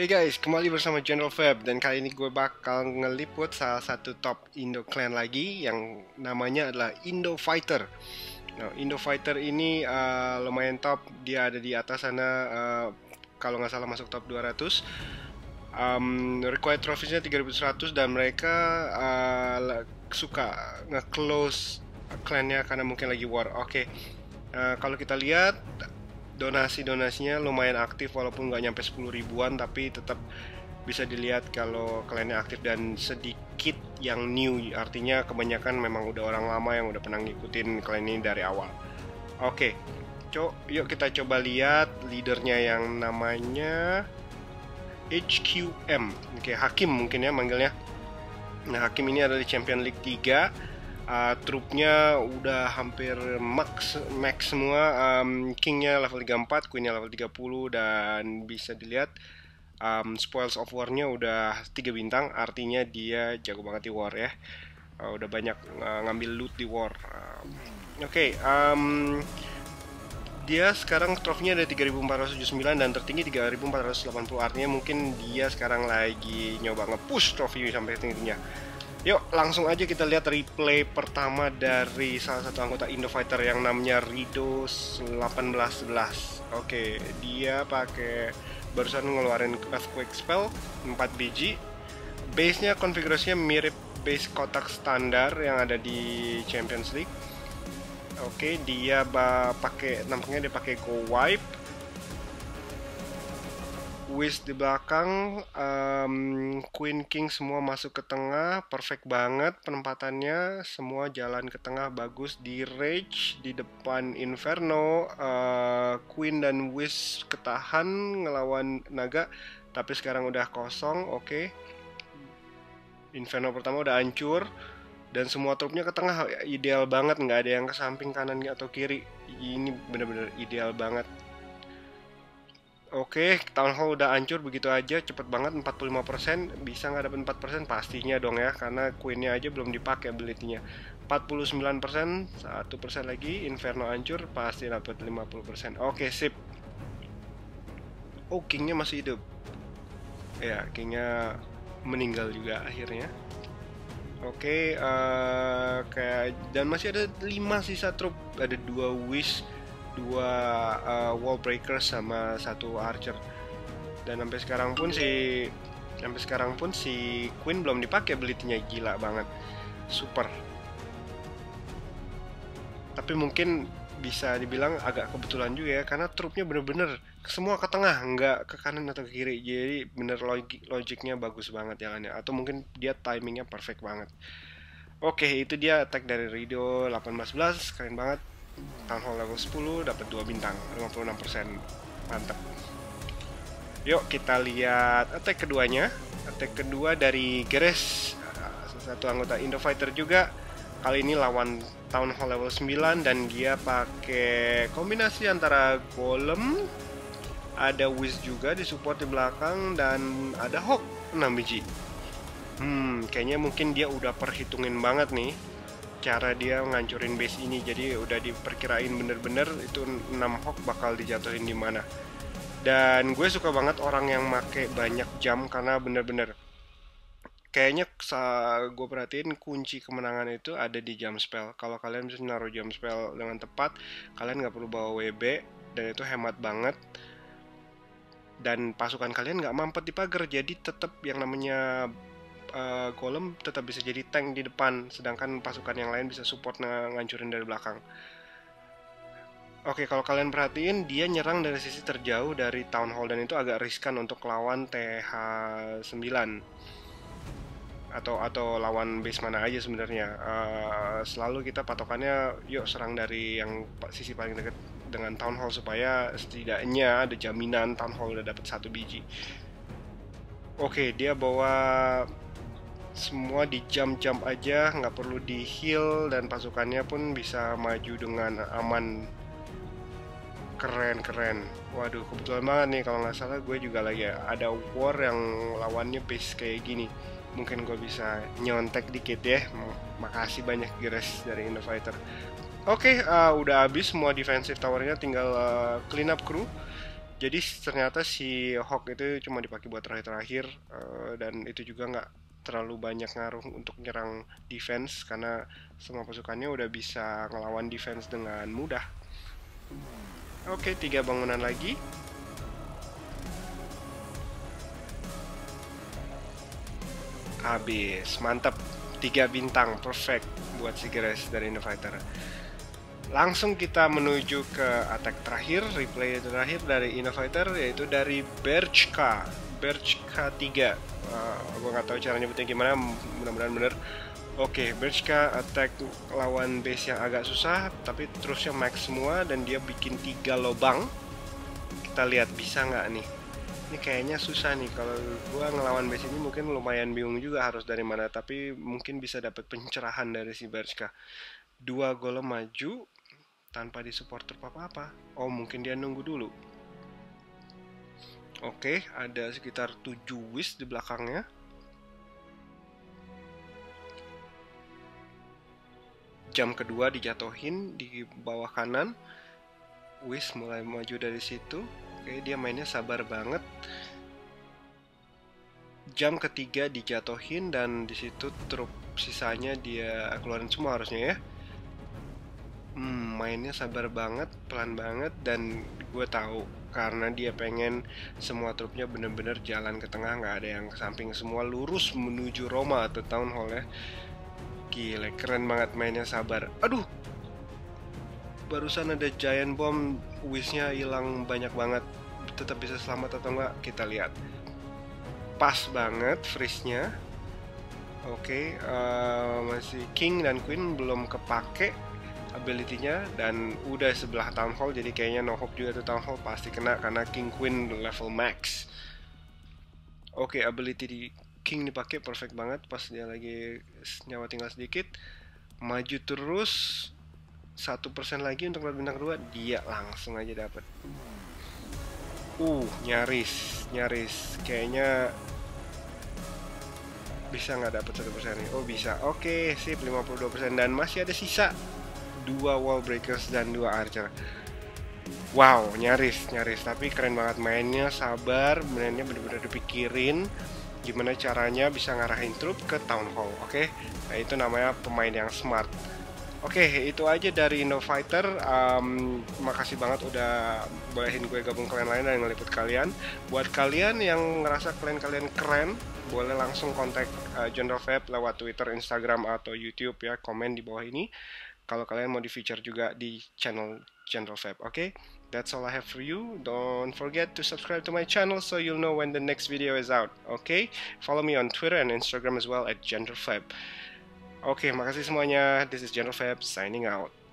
Hey guys, kembali bersama General Feb dan kali ini gue bakal ngeliput salah satu top Indo clan lagi yang namanya adalah Indo Fighter. Nah, Indo Fighter ini lumayan top, dia ada di atas sana, kalau nggak salah masuk top 200. Required trophies-nya 3100 dan mereka suka nge-close clan-nya karena mungkin lagi war. Oke. Kalau kita lihat donasinya lumayan aktif walaupun nggak nyampe 10 ribuan, tapi tetap bisa dilihat kalau kliennya aktif dan sedikit yang new, artinya kebanyakan memang udah orang lama yang udah pernah ngikutin klien ini dari awal. Oke, yuk kita coba lihat leadernya yang namanya HQM. Oke, Hakim mungkin ya manggilnya. Nah, Hakim ini ada di Champion League 3. Trupnya udah hampir max semua. Kingnya level 34, Queennya level 30, dan bisa dilihat Spoils of War-nya udah 3 bintang, artinya dia jago banget di war ya. Udah banyak ngambil loot di war. Dia sekarang trofinya ada 3479 dan tertinggi 3480, artinya mungkin dia sekarang lagi nyoba nge-push trofi sampai tingginya. Yuk, langsung aja kita lihat replay pertama dari salah satu anggota Indo Fighter yang namanya Rido 1811. Oke, dia pakai barusan ngeluarin Earthquake Spell 4 biji. Base-nya konfigurasinya mirip base kotak standar yang ada di Champions League. Oke, dia nampaknya dia pakai Go Wipe. Wiz di belakang, Queen King semua masuk ke tengah, perfect banget penempatannya, semua jalan ke tengah bagus. Di Rage di depan Inferno, Queen dan Wiz ketahan ngelawan Naga, tapi sekarang udah kosong. Oke. Inferno pertama udah hancur dan semua trupnya ke tengah, ideal banget, nggak ada yang ke samping kanan atau kiri. Ini bener-bener ideal banget. Oke, Town Hall udah hancur begitu aja, cepet banget. 45%, bisa nggak dapet 4%? Pastinya dong ya, karena Queen-nya aja belum dipakai ability-nya. 49%, 1% lagi, Inferno hancur, pasti dapet 50%. Oke, sip. Oh, King-nya masih hidup. Ya, King-nya meninggal juga akhirnya. Oke, dan masih ada 5 sisa trup, ada 2 Wish, 2 wall breaker sama 1 archer. Dan sampai sekarang pun si Queen belum dipakai ability-nya, gila banget. Super. Tapi mungkin bisa dibilang agak kebetulan juga ya, karena trupnya bener-bener semua ke tengah, nggak ke kanan atau ke kiri. Jadi bener logiknya bagus banget ya kan ya. Atau mungkin dia timingnya perfect banget. Oke, itu dia attack dari Rido 1811, keren banget. Town Hall level 10 dapat 2 bintang, 56%. Mantap. Yuk kita lihat attack keduanya. Attack kedua dari Geres, satu anggota Indo Fighter juga. Kali ini lawan Town Hall level 9 dan dia pakai kombinasi antara Golem, ada Wiz juga di support di belakang, dan ada Hawk 6 biji. Kayaknya mungkin dia udah perhitungin banget nih cara dia ngancurin base ini, jadi udah diperkirain bener-bener itu 6 Hawk bakal dijatuhin di mana. Dan gue suka banget orang yang make banyak jam, karena bener-bener kayaknya gue perhatiin kunci kemenangan itu ada di jam spell. Kalau kalian bisa naruh jam spell dengan tepat, kalian nggak perlu bawa WB, dan itu hemat banget. Dan pasukan kalian nggak mampet di pagar, jadi tetap yang namanya Golem tetap bisa jadi tank di depan, sedangkan pasukan yang lain bisa support ngancurin dari belakang. Oke, kalau kalian perhatiin dia nyerang dari sisi terjauh dari Town Hall, dan itu agak riskan untuk lawan TH9 atau lawan base mana aja sebenarnya. Selalu kita patokannya yuk serang dari yang sisi paling dekat dengan Town Hall, supaya setidaknya ada jaminan Town Hall udah dapat 1 biji. Oke, dia bawa semua di jump aja, nggak perlu di heal, dan pasukannya pun bisa maju dengan aman. Keren. Waduh, kebetulan banget nih, kalau nggak salah gue juga lagi ada war yang lawannya base kayak gini. Mungkin gue bisa nyontek dikit ya. Makasih banyak Geres dari Indo Fighter. Oke, udah habis semua defensive towernya, tinggal clean up crew. Jadi ternyata si Hawk itu cuma dipakai buat terakhir-terakhir, dan itu juga nggak terlalu banyak ngaruh untuk nyerang defense karena semua pasukannya udah bisa ngelawan defense dengan mudah. Oke, 3 bangunan lagi. Habis, mantap. 3 bintang, perfect buat si Geras dari Innofighter. Langsung kita menuju ke attack terakhir, replay terakhir dari Innofighter, yaitu dari Berchka 3. Gue nggak tahu cara nyebutnya gimana, mudah-mudahan bener. Oke, Berchka attack lawan base yang agak susah, tapi terusnya max semua dan dia bikin 3 lobang. Kita lihat bisa nggak nih. Ini kayaknya susah nih, kalau gua ngelawan base ini mungkin lumayan bingung juga harus dari mana, tapi mungkin bisa dapat pencerahan dari si Berchka. 2 golem maju tanpa di supporter apa-apa. Oh, mungkin dia nunggu dulu. Oke, ada sekitar 7 wish di belakangnya. Jam kedua dijatuhin di bawah kanan. Wish mulai maju dari situ. Oke, dia mainnya sabar banget. Jam ketiga dijatuhin dan disitu trup sisanya dia keluarin semua harusnya ya. Mainnya sabar banget, pelan banget, dan gue tahu karena dia pengen semua trupnya bener-bener jalan ke tengah, nggak ada yang ke samping, semua lurus menuju Roma atau Town Hall ya. Gile, keren banget mainnya sabar. Aduh, barusan ada giant bomb, wishnya hilang banyak banget. Tetap bisa selamat atau enggak, kita lihat. Pas banget freeze-nya. Oke, masih King dan Queen belum kepake ability-nya, dan udah sebelah Town Hall, jadi kayaknya no hope juga tuh Town Hall pasti kena karena King Queen level max. Oke, ability di King dipakai perfect banget pas dia lagi nyawa tinggal sedikit. Maju terus 1% lagi untuk bintang kedua, dia langsung aja dapat. Nyaris kayaknya bisa nggak dapat 1% nih. Oh bisa, oke sip, 52%, dan masih ada sisa 2 wall breakers dan 2 archer. Wow, nyaris, tapi keren banget mainnya, sabar, mainnya bener-bener dipikirin gimana caranya bisa ngarahin trup ke Town Hall. Oke, nah itu namanya pemain yang smart. Oke, itu aja dari Innofighter. Makasih banget udah bolehin gue gabung kalian lain dan ngeliput kalian. Buat kalian yang ngerasa kalian keren, boleh langsung kontak General Fab lewat Twitter, Instagram, atau YouTube ya. Komen di bawah ini kalau kalian mau di feature juga di channel General Fab. Oke, that's all I have for you. Don't forget to subscribe to my channel so you'll know when the next video is out. Okay, follow me on Twitter and Instagram as well at General Fab. Oke, makasih semuanya. This is General Fab signing out.